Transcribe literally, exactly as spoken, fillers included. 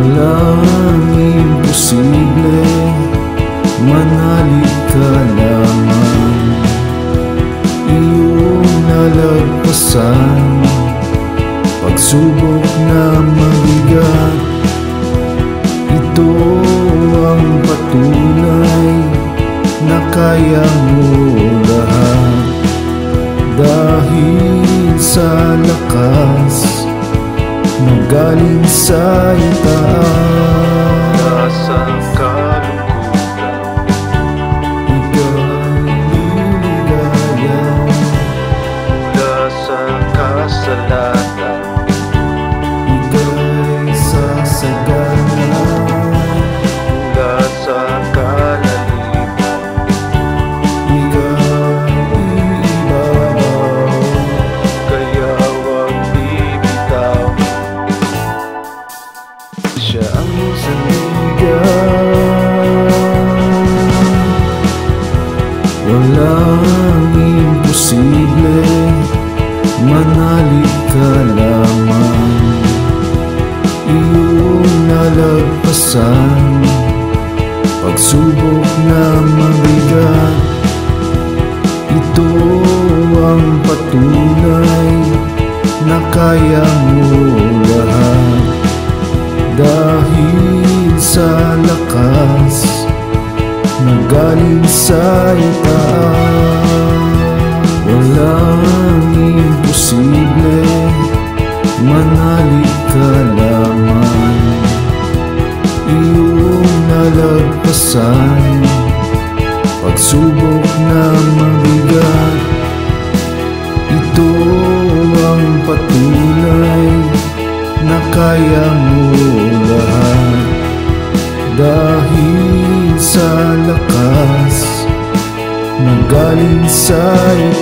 Walang imposible, manalig ka lamang. Iyong nalagpasan pagsubok na mabigat. Ito ang patunay na kaya mo lahat, dahil sa lakas na galing sa itaas. Ang kalungkutan, Ika'y liligaya mula sa kasalanan, Ika'y sasagana mula sa kalaliman. Ika'y ibabaw, Kaya huwag bibitaw. siya ang sandigan. Walang imposible, manalig ka lamang. Iyong nalagpasan pagsubok na mabigat. Ito ang patunay na kaya mo lahat, dahil sa lakas na galing sa itaas. Walang imposible, manalig ka lamang. Iyong nalagpasan pagsubok na mabigat. Ito ang patunay na kaya mo lahat, dahil sa lakas na galing sa itaas.